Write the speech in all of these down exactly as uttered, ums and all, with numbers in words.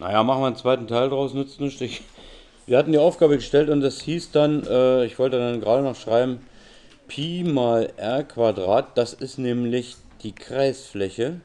Naja, machen wir einen zweiten Teil draus, nützt nichts. Ich, wir hatten die Aufgabe gestellt und das hieß dann, äh, ich wollte dann gerade noch schreiben, Pi mal r Quadrat, das ist nämlich die Kreisfläche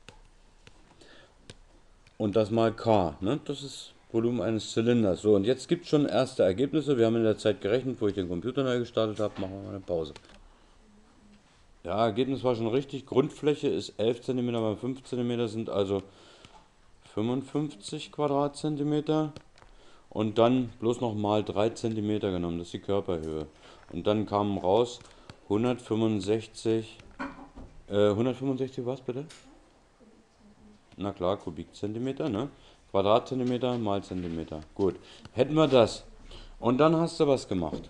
und das mal k, ne? Das ist Volumen eines Zylinders. So, und jetzt gibt es schon erste Ergebnisse. Wir haben in der Zeit gerechnet, wo ich den Computer neu gestartet habe. Machen wir mal eine Pause. Ja, Ergebnis war schon richtig. Grundfläche ist elf Zentimeter mal fünf Zentimeter, sind also fünfundfünfzig Quadratzentimeter. Und dann bloß noch mal drei Zentimeter genommen, das ist die Körperhöhe. Und dann kamen raus hundertfünfundsechzig, äh, hundertfünfundsechzig was bitte? Na klar, Kubikzentimeter, ne? Quadratzentimeter mal Zentimeter. Gut, hätten wir das. Und dann hast du was gemacht.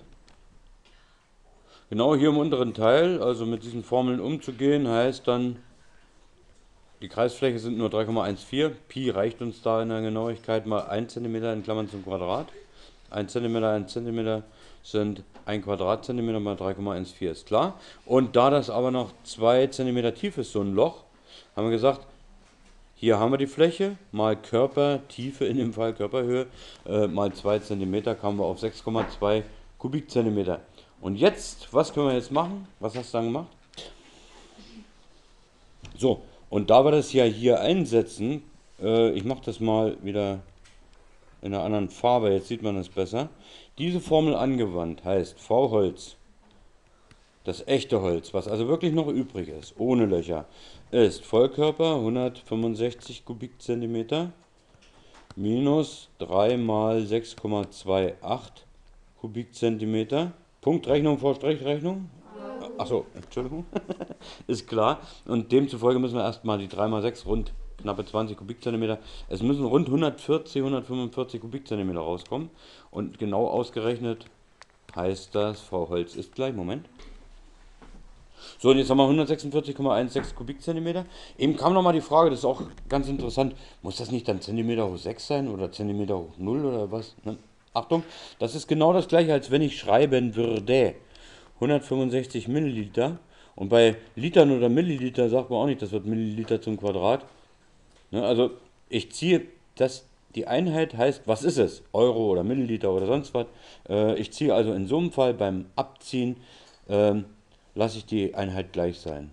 Genau hier im unteren Teil, also mit diesen Formeln umzugehen, heißt dann, die Kreisfläche sind nur drei Komma vierzehn. Pi reicht uns da in der Genauigkeit mal ein Zentimeter in Klammern zum Quadrat. ein Zentimeter, ein Zentimeter sind ein Quadratzentimeter mal drei Komma vierzehn, ist klar. Und da das aber noch zwei Zentimeter tief ist, so ein Loch, haben wir gesagt, hier haben wir die Fläche, mal Körpertiefe, in dem Fall Körperhöhe, äh, mal zwei Zentimeter, kamen wir auf sechs Komma zwei Kubikzentimeter. Und jetzt, was können wir jetzt machen? Was hast du dann gemacht? So, und da wir das ja hier einsetzen, äh, ich mache das mal wieder in einer anderen Farbe, jetzt sieht man es besser. Diese Formel angewandt heißt V-Holz, das echte Holz, was also wirklich noch übrig ist, ohne Löcher, ist Vollkörper hundertfünfundsechzig Kubikzentimeter minus drei mal sechs Komma achtundzwanzig Kubikzentimeter. Punktrechnung vor Strichrechnung? Achso, Entschuldigung. Ist klar. Und demzufolge müssen wir erstmal die drei mal sechs rund knappe zwanzig Kubikzentimeter. Es müssen rund hundertvierzig, hundertfünfundvierzig Kubikzentimeter rauskommen. Und genau ausgerechnet heißt das, V-Holz ist gleich, Moment. So, und jetzt haben wir hundertsechsundvierzig Komma sechzehn Kubikzentimeter. Eben kam nochmal die Frage, das ist auch ganz interessant, muss das nicht dann Zentimeter hoch sechs sein oder Zentimeter hoch null oder was? Ne? Achtung, das ist genau das gleiche, als wenn ich schreiben würde hundertfünfundsechzig Milliliter. Und bei Litern oder Milliliter sagt man auch nicht, das wird Milliliter zum Quadrat. Ne, also ich ziehe das, die Einheit heißt, was ist es? Euro oder Milliliter oder sonst was. Äh, ich ziehe also in so einem Fall beim Abziehen, äh, lasse ich die Einheit gleich sein.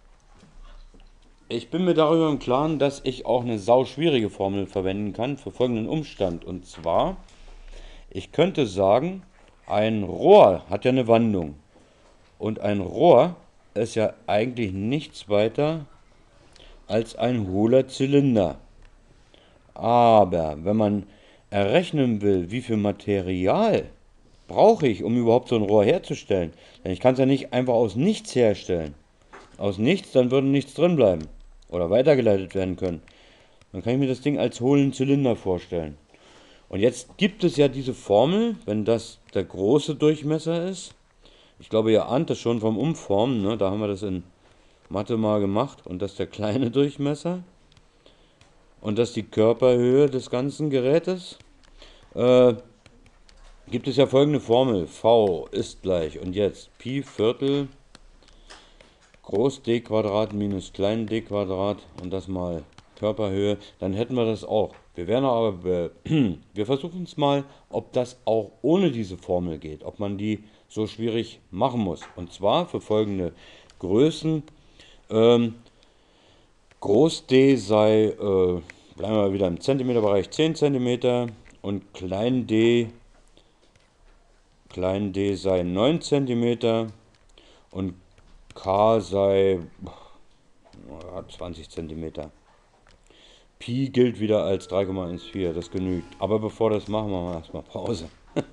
Ich bin mir darüber im Klaren, dass ich auch eine sauschwierige Formel verwenden kann für folgenden Umstand. Und zwar, ich könnte sagen, ein Rohr hat ja eine Wandung. Und ein Rohr ist ja eigentlich nichts weiter als ein hohler Zylinder. Aber wenn man errechnen will, wie viel Material brauche ich, um überhaupt so ein Rohr herzustellen, denn ich kann es ja nicht einfach aus nichts herstellen. Aus nichts, dann würde nichts drin bleiben oder weitergeleitet werden können. Dann kann ich mir das Ding als hohlen Zylinder vorstellen. Und jetzt gibt es ja diese Formel, wenn das der große Durchmesser ist. Ich glaube, ihr ahnt das schon vom Umformen, ne? Da haben wir das in Mathe mal gemacht. Und das ist der kleine Durchmesser. Und das ist die Körperhöhe des ganzen Gerätes. Äh, gibt es ja folgende Formel. V ist gleich, und jetzt Pi Viertel Groß D Quadrat minus klein D Quadrat und das mal Körperhöhe. Dann hätten wir das auch. Wir werden aber, wir versuchen es mal, ob das auch ohne diese Formel geht. Ob man die so schwierig machen muss. Und zwar für folgende Größen. Ähm, Groß D sei, äh, bleiben wir wieder im Zentimeterbereich, zehn Zentimeter und klein d, klein d sei neun Zentimeter und K sei zwanzig Zentimeter. Pi gilt wieder als drei Komma vierzehn, das genügt. Aber bevor das machen, machen wir erstmal Pause.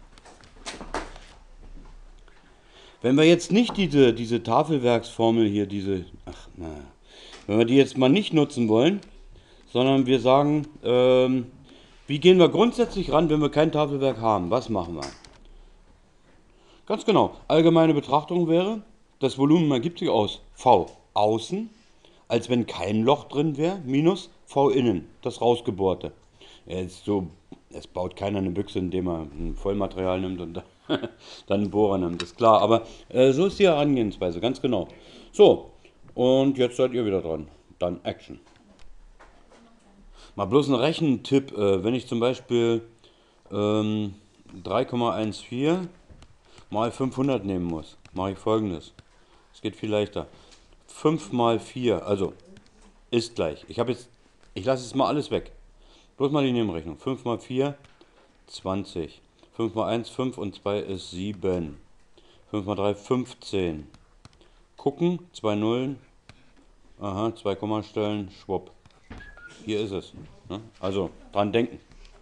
Wenn wir jetzt nicht diese, diese Tafelwerksformel hier, diese, ach na, wenn wir die jetzt mal nicht nutzen wollen, sondern wir sagen, ähm, wie gehen wir grundsätzlich ran, wenn wir kein Tafelwerk haben? Was machen wir? Ganz genau, allgemeine Betrachtung wäre, das Volumen ergibt sich aus V außen, als wenn kein Loch drin wäre, minus V innen, das rausgebohrte. Jetzt so, es baut keiner eine Büchse, indem er ein Vollmaterial nimmt und dann einen Bohrer nimmt, ist klar. Aber äh, so ist die Herangehensweise, ganz genau. So, und jetzt seid ihr wieder dran. Dann Action. Mal bloß ein Rechentipp, äh, wenn ich zum Beispiel ähm, drei Komma vierzehn mal fünfhundert nehmen muss, mache ich folgendes. Es geht viel leichter. fünf mal vier, also ist gleich. Ich habe jetzt, ich lasse jetzt mal alles weg. Bloß mal die Nebenrechnung. fünf mal vier, zwanzig. fünf mal eins, fünf und zwei ist sieben. fünf mal drei, fünfzehn. Gucken, zwei Nullen. Aha, zwei Kommastellen, schwupp. Hier ist es. Ne? Also, dran denken.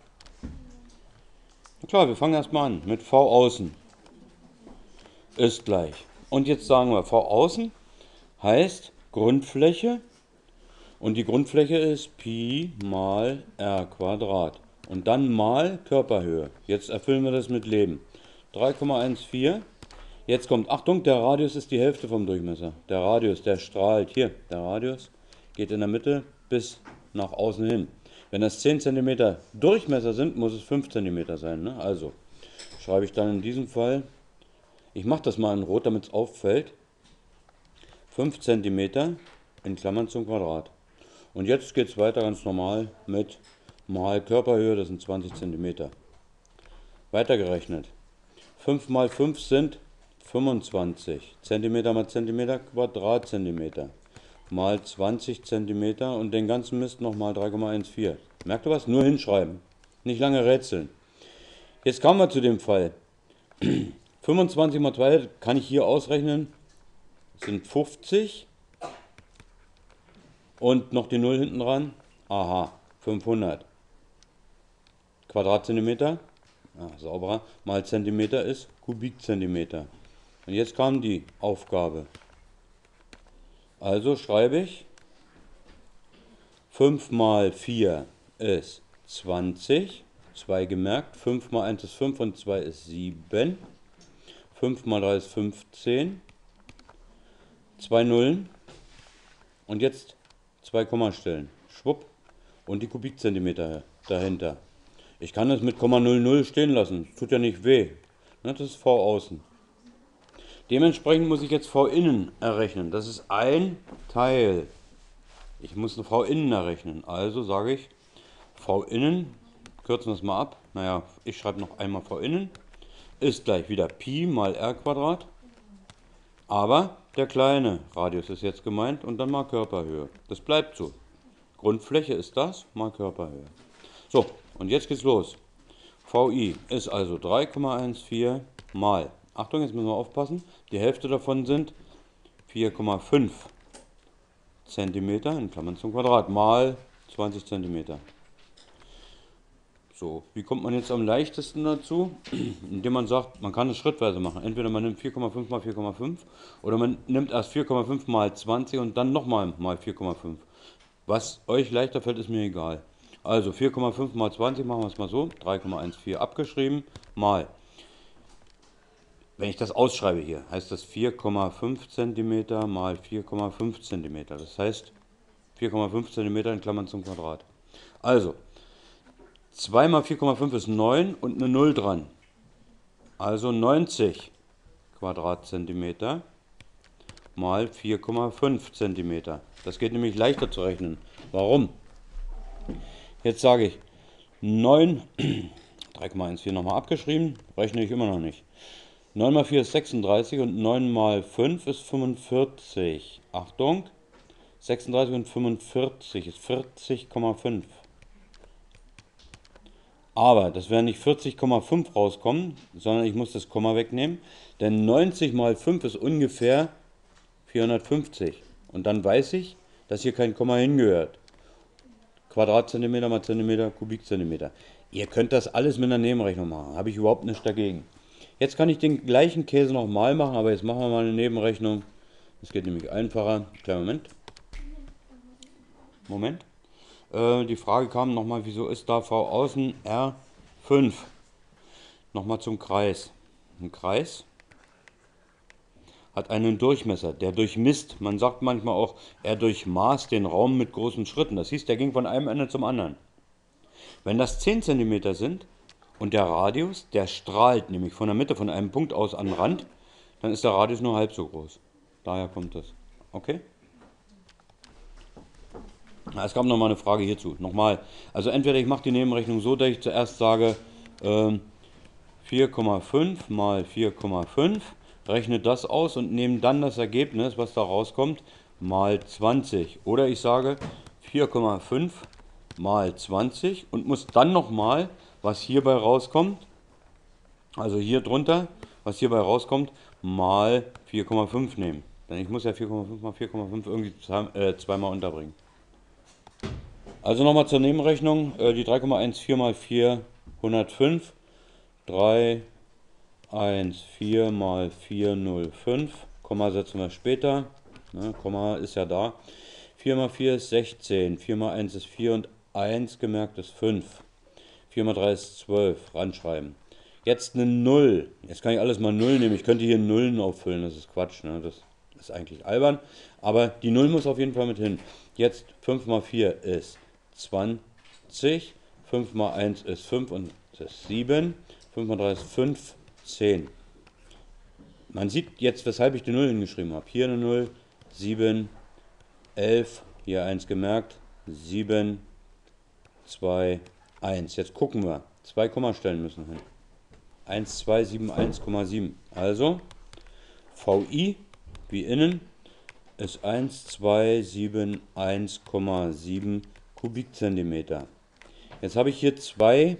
Na klar, wir fangen erstmal an mit V außen. Ist gleich. Und jetzt sagen wir, V außen heißt Grundfläche. Und die Grundfläche ist Pi mal r Quadrat. Und dann mal Körperhöhe. Jetzt erfüllen wir das mit Leben. drei Komma vierzehn. Jetzt kommt, Achtung, der Radius ist die Hälfte vom Durchmesser. Der Radius, der strahlt. Hier, der Radius geht in der Mitte bis nach außen hin. Wenn das zehn Zentimeter Durchmesser sind, muss es fünf Zentimeter sein. Ne? Also schreibe ich dann in diesem Fall, ich mache das mal in Rot, damit es auffällt, fünf Zentimeter in Klammern zum Quadrat. Und jetzt geht es weiter ganz normal mit mal Körperhöhe, das sind zwanzig Zentimeter. Weitergerechnet. fünf mal fünf sind fünfundzwanzig. Zentimeter mal Zentimeter, Quadratzentimeter. Mal zwanzig Zentimeter und den ganzen Mist nochmal drei Komma vierzehn. Merkt ihr was? Nur hinschreiben. Nicht lange rätseln. Jetzt kommen wir zu dem Fall. fünfundzwanzig mal zwei kann ich hier ausrechnen. Sind fünfzig. Und noch die null hinten dran. Aha, fünfhundert. Quadratzentimeter, ja, sauberer, mal Zentimeter ist Kubikzentimeter. Und jetzt kam die Aufgabe. Also schreibe ich, fünf mal vier ist zwanzig, zwei gemerkt, fünf mal eins ist fünf und zwei ist sieben, fünf mal drei ist fünfzehn, zwei Nullen und jetzt zwei Kommastellen, schwupp, und die Kubikzentimeter dahinter. Ich kann das mit Komma null null stehen lassen, das tut ja nicht weh. Das ist V außen. Dementsprechend muss ich jetzt V innen errechnen. Das ist ein Teil. Ich muss eine V innen errechnen. Also sage ich V innen, kürzen wir es mal ab. Naja, ich schreibe noch einmal V innen. Ist gleich wieder Pi mal r Quadrat. Aber der kleine Radius ist jetzt gemeint und dann mal Körperhöhe. Das bleibt so. Grundfläche ist das, mal Körperhöhe. So, und jetzt geht's los. V I ist also drei Komma vierzehn mal, Achtung, jetzt müssen wir aufpassen, die Hälfte davon sind vier Komma fünf Zentimeter, in Klammern zum Quadrat, mal zwanzig Zentimeter. So, wie kommt man jetzt am leichtesten dazu? Indem man sagt, man kann es schrittweise machen. Entweder man nimmt vier Komma fünf mal vier Komma fünf oder man nimmt erst vier Komma fünf mal zwanzig und dann nochmal mal vier Komma fünf. Was euch leichter fällt, ist mir egal. Also vier Komma fünf mal zwanzig machen wir es mal so, drei Komma vierzehn abgeschrieben, mal, wenn ich das ausschreibe hier, heißt das vier Komma fünf Zentimeter mal vier Komma fünf Zentimeter. Das heißt vier Komma fünf Zentimeter in Klammern zum Quadrat. Also, zwei mal vier Komma fünf ist neun und eine null dran. Also neunzig Quadratzentimeter mal vier Komma fünf Zentimeter. Das geht nämlich leichter zu rechnen. Warum? Jetzt sage ich neun, drei Komma vierzehn nochmal abgeschrieben, rechne ich immer noch nicht. neun mal vier ist sechsunddreißig und neun mal fünf ist fünfundvierzig. Achtung, sechsunddreißig und fünfundvierzig ist vierzig Komma fünf. Aber das werden nicht vierzig Komma fünf rauskommen, sondern ich muss das Komma wegnehmen, denn neunzig mal fünf ist ungefähr vierhundertfünfzig. Und dann weiß ich, dass hier kein Komma hingehört. Quadratzentimeter mal Zentimeter, Kubikzentimeter. Ihr könnt das alles mit einer Nebenrechnung machen, habe ich überhaupt nichts dagegen. Jetzt kann ich den gleichen Käse nochmal machen, aber jetzt machen wir mal eine Nebenrechnung. Das geht nämlich einfacher. Kleinen Moment. Moment. Äh, die Frage kam nochmal, wieso ist da V außen R fünf? Nochmal zum Kreis. Ein Kreis hat einen Durchmesser, der durchmisst. Man sagt manchmal auch, er durchmaßt den Raum mit großen Schritten. Das hieß, der ging von einem Ende zum anderen. Wenn das zehn Zentimeter sind und der Radius, der strahlt nämlich von der Mitte, von einem Punkt aus an den Rand, dann ist der Radius nur halb so groß. Daher kommt das. Okay? Ah, Es gab noch mal eine Frage hierzu. Nochmal. Also entweder ich mache die Nebenrechnung so, dass ich zuerst sage ähm, vier Komma fünf mal vier Komma fünf, rechne das aus und nehme dann das Ergebnis, was da rauskommt, mal zwanzig. Oder ich sage vier Komma fünf mal zwanzig und muss dann nochmal, was hierbei rauskommt, also hier drunter, was hierbei rauskommt, mal vier Komma fünf nehmen. Denn ich muss ja vier Komma fünf mal vier Komma fünf irgendwie zwei, äh, zweimal unterbringen. Also nochmal zur Nebenrechnung. Äh, die drei Komma vierzehn mal vier, hundertfünf. drei Komma vierzehn mal vierhundertfünf. Komma setzen wir später. Ne, Komma ist ja da. vier mal vier ist sechzehn. vier mal eins ist vier und eins gemerkt ist fünf. vier mal drei ist zwölf. Ranschreiben. Jetzt eine null. Jetzt kann ich alles mal null nehmen. Ich könnte hier Nullen auffüllen. Das ist Quatsch. Ne? Das ist eigentlich albern. Aber die null muss auf jeden Fall mit hin. Jetzt fünf mal vier ist zwanzig. fünf mal eins ist fünf und das ist sieben. fünf mal drei ist fünf. zehn. Man sieht jetzt, weshalb ich die null hingeschrieben habe. Hier eine null. sieben. elf. Hier eins gemerkt. sieben. zwei. eins. Jetzt gucken wir. Zwei Kommastellen müssen hin. eins zwei sieben eins Komma sieben. Also V I wie innen ist eins zwei sieben eins Komma sieben Kubikzentimeter. Jetzt habe ich hier zwei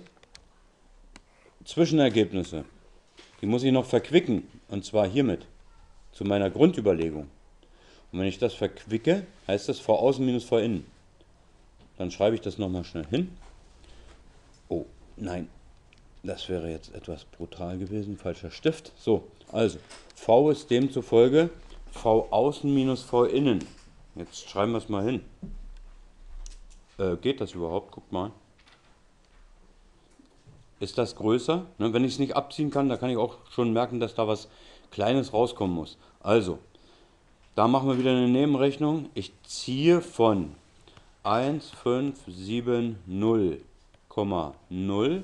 Zwischenergebnisse. Die muss ich noch verquicken, und zwar hiermit, zu meiner Grundüberlegung. Und wenn ich das verquicke, heißt das V außen minus V innen. Dann schreibe ich das nochmal schnell hin. Oh, nein, das wäre jetzt etwas brutal gewesen, falscher Stift. So, also V ist demzufolge V außen minus V innen. Jetzt schreiben wir es mal hin. Äh, geht das überhaupt? Guckt mal. Ist das größer? Ne, wenn ich es nicht abziehen kann, da kann ich auch schon merken, dass da was Kleines rauskommen muss. Also, da machen wir wieder eine Nebenrechnung. Ich ziehe von eins fünf sieben null Komma null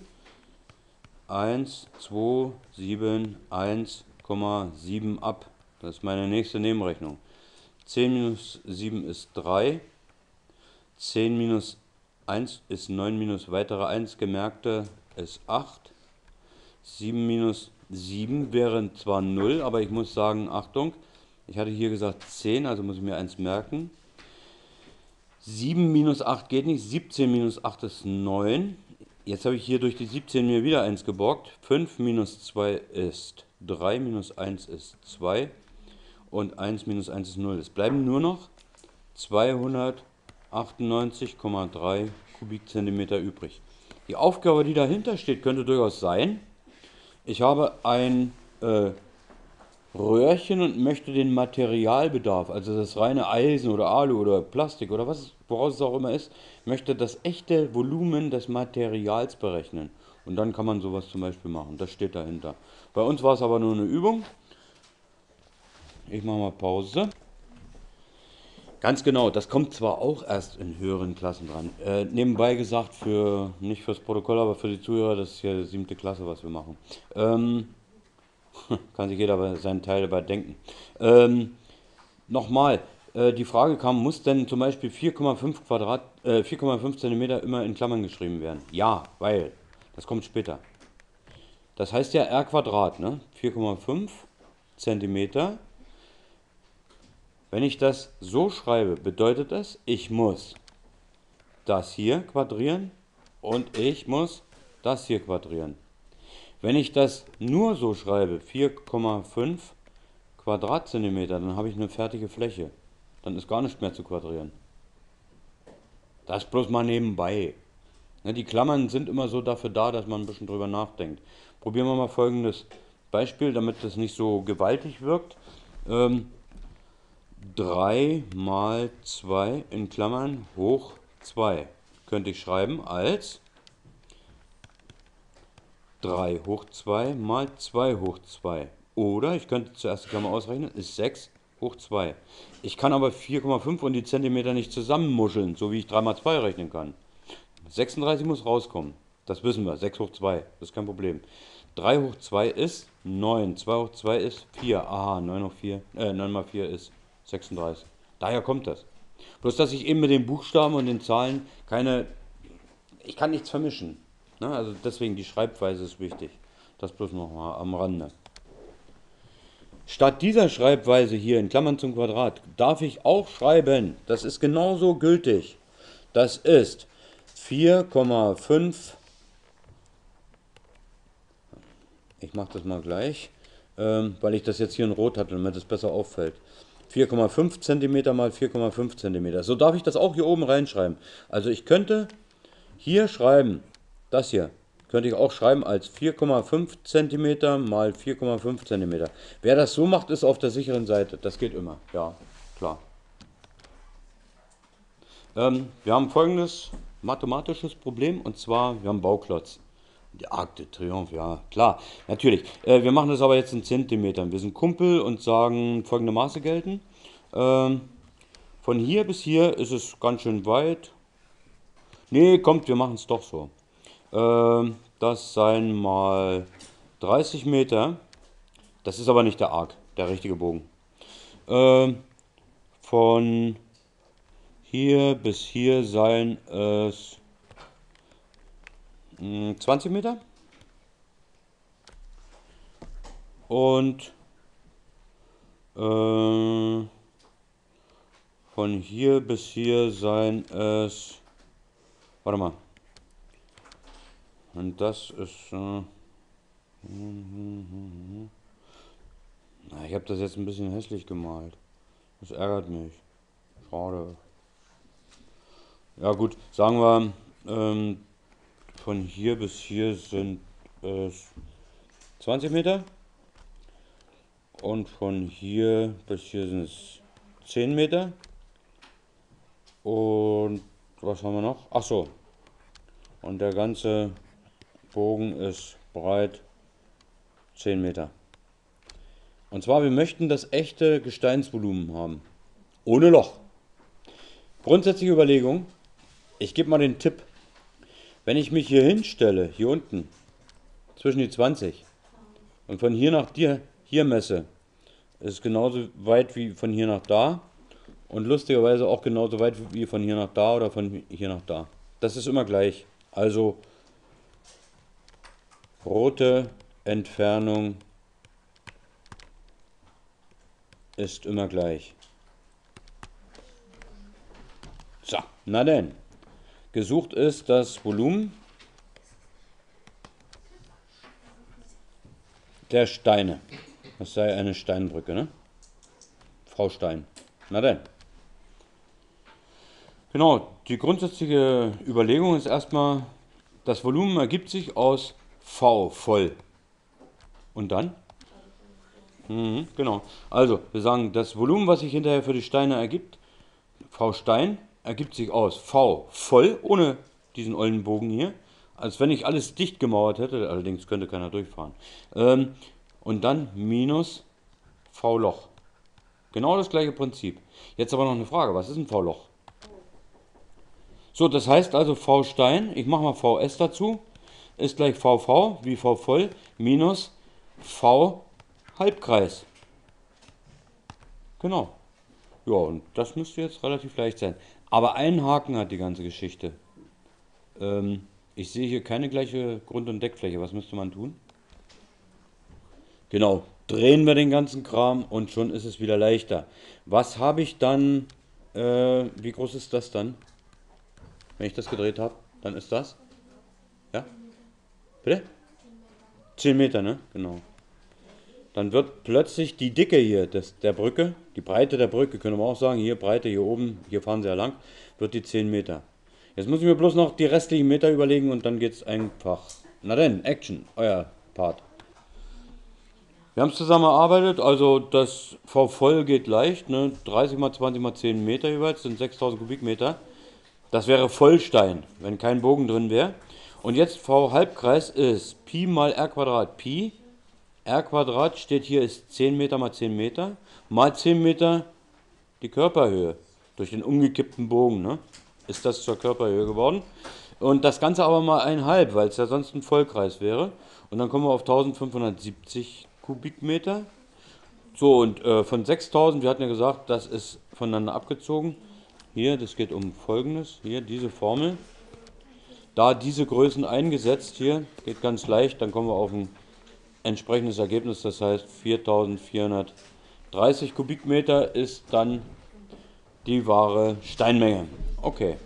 eins zwei sieben eins Komma sieben ab. Das ist meine nächste Nebenrechnung. zehn minus sieben ist drei. zehn minus eins ist neun minus weitere eins gemerkte ist acht. sieben minus sieben wäre zwar null, aber ich muss sagen, Achtung, ich hatte hier gesagt zehn, also muss ich mir eins merken. sieben minus acht geht nicht, siebzehn minus acht ist neun. Jetzt habe ich hier durch die siebzehn mir wieder eins geborgt. fünf minus zwei ist drei, minus eins ist zwei und eins minus eins ist null. Es bleiben nur noch zweihundertachtundneunzig Komma drei Kubikzentimeter übrig. Die Aufgabe, die dahinter steht, könnte durchaus sein, ich habe ein äh, Röhrchen und möchte den Materialbedarf, also das reine Eisen oder Alu oder Plastik oder was, woraus es auch immer ist, möchte das echte Volumen des Materials berechnen. Und dann kann man sowas zum Beispiel machen. Das steht dahinter. Bei uns war es aber nur eine Übung. Ich mache mal Pause. Ganz genau, das kommt zwar auch erst in höheren Klassen dran. Äh, nebenbei gesagt, für nicht fürs Protokoll, aber für die Zuhörer, das ist ja die siebte Klasse, was wir machen. Ähm, kann sich jeder aber seinen Teil dabei denken. Ähm, Nochmal, äh, die Frage kam, muss denn zum Beispiel vier Komma fünf Quadrat, äh, vier Komma fünf Zentimeter immer in Klammern geschrieben werden? Ja, weil, das kommt später. Das heißt ja R Quadrat, ne? vier Komma fünf Zentimeter. Wenn ich das so schreibe, bedeutet es, ich muss das hier quadrieren und ich muss das hier quadrieren. Wenn ich das nur so schreibe, vier Komma fünf Quadratzentimeter, dann habe ich eine fertige Fläche. Dann ist gar nicht mehr zu quadrieren. Das bloß mal nebenbei. Ne, die Klammern sind immer so dafür da, dass man ein bisschen drüber nachdenkt. Probieren wir mal folgendes Beispiel, damit das nicht so gewaltig wirkt. Ähm, drei mal zwei in Klammern hoch zwei könnte ich schreiben als drei hoch zwei mal zwei hoch zwei. Oder ich könnte zuerst die Klammer ausrechnen, ist sechs hoch zwei. Ich kann aber vier Komma fünf und die Zentimeter nicht zusammenmuscheln, so wie ich drei mal zwei rechnen kann. sechsunddreißig muss rauskommen. Das wissen wir, sechs hoch zwei, das ist kein Problem. drei hoch zwei ist neun, zwei hoch zwei ist vier. Aha, neun hoch vier, äh, neun mal vier ist sechsunddreißig. Daher kommt das. Bloß, dass ich eben mit den Buchstaben und den Zahlen keine, ich kann nichts vermischen. Ne? Also deswegen die Schreibweise ist wichtig. Das bloß noch mal am Rande. Statt dieser Schreibweise hier in Klammern zum Quadrat darf ich auch schreiben, das ist genauso gültig. Das ist vier Komma fünf, ich mache das mal gleich, ähm, weil ich das jetzt hier in Rot hatte, damit es besser auffällt. vier Komma fünf Zentimeter mal vier Komma fünf Zentimeter. So darf ich das auch hier oben reinschreiben. Also ich könnte hier schreiben, das hier, könnte ich auch schreiben als vier Komma fünf Zentimeter mal vier Komma fünf Zentimeter. Wer das so macht, ist auf der sicheren Seite. Das geht immer, ja, klar. Ähm, wir haben folgendes mathematisches Problem, und zwar, wir haben einen Bauklotz. Der Arc de Triomphe, ja, klar, natürlich. Äh, wir machen das aber jetzt in Zentimetern. Wir sind Kumpel und sagen, folgende Maße gelten. Ähm, von hier bis hier ist es ganz schön weit. Nee, kommt, wir machen es doch so. Ähm, das seien mal dreißig Meter. Das ist aber nicht der Arc, der richtige Bogen. Ähm, von hier bis hier seien es mh, zwanzig Meter. Und äh, von hier bis hier seien es, warte mal, und das ist, äh, na, ich habe das jetzt ein bisschen hässlich gemalt. Das ärgert mich. Schade. Ja gut, sagen wir, ähm, von hier bis hier sind es zwanzig Meter. Und von hier bis hier sind es zehn Meter. Und was haben wir noch? Ach so. Und der ganze Bogen ist breit zehn Meter. Und zwar, wir möchten das echte Gesteinsvolumen haben. Ohne Loch. Grundsätzliche Überlegung. Ich gebe mal den Tipp. Wenn ich mich hier hinstelle, hier unten, zwischen die zwanzig, und von hier nach dir, hier messe, ist es genauso weit wie von hier nach da. Und lustigerweise auch genauso weit wie von hier nach da oder von hier nach da. Das ist immer gleich. Also rote Entfernung ist immer gleich. So, na denn. Gesucht ist das Volumen der Steine. Das sei eine Steinbrücke, ne? Frau Stein. Na denn. Genau, die grundsätzliche Überlegung ist erstmal, das Volumen ergibt sich aus V voll. Und dann? Mhm, genau. Also, wir sagen, das Volumen, was sich hinterher für die Steine ergibt, V Stein, ergibt sich aus V voll, ohne diesen ollen Bogen hier, als wenn ich alles dicht gemauert hätte, allerdings könnte keiner durchfahren. Ähm, und dann minus V Loch. Genau das gleiche Prinzip. Jetzt aber noch eine Frage, was ist ein V Loch? So, das heißt also V Stein, ich mache mal V S dazu, ist gleich V V, wie V voll, minus V Halbkreis. Genau. Ja, und das müsste jetzt relativ leicht sein. Aber einen Haken hat die ganze Geschichte. Ähm, ich sehe hier keine gleiche Grund- und Deckfläche. Was müsste man tun? Genau, drehen wir den ganzen Kram und schon ist es wieder leichter. Was habe ich dann, äh, wie groß ist das dann? Wenn ich das gedreht habe, dann ist das? Ja? Bitte? zehn Meter, ne? Genau. Dann wird plötzlich die Dicke hier des, der Brücke, die Breite der Brücke, können wir auch sagen, hier Breite, hier oben, hier fahren sie ja lang, wird die zehn Meter. Jetzt muss ich mir bloß noch die restlichen Meter überlegen und dann geht es einfach. Na denn, Action, euer Part. Wir haben es zusammen erarbeitet, also das V voll geht leicht, ne? dreißig mal zwanzig mal zehn Meter jeweils, sind sechstausend Kubikmeter. Das wäre Vollstein, wenn kein Bogen drin wäre. Und jetzt V Halbkreis ist Pi mal R Quadrat. Pi, R Quadrat steht hier, ist zehn Meter mal zehn Meter, mal zehn Meter die Körperhöhe. Durch den umgekippten Bogen, ne? Ist das zur Körperhöhe geworden. Und das Ganze aber mal einhalb, weil es ja sonst ein Vollkreis wäre. Und dann kommen wir auf eintausendfünfhundertsiebzig Kubikmeter. So, und äh, von sechstausend, wir hatten ja gesagt, das ist voneinander abgezogen. hier, das geht um Folgendes, hier diese Formel. Da diese Größen eingesetzt hier, geht ganz leicht, dann kommen wir auf ein entsprechendes Ergebnis, das heißt viertausendvierhundertdreißig Kubikmeter ist dann die wahre Steinmenge. Okay.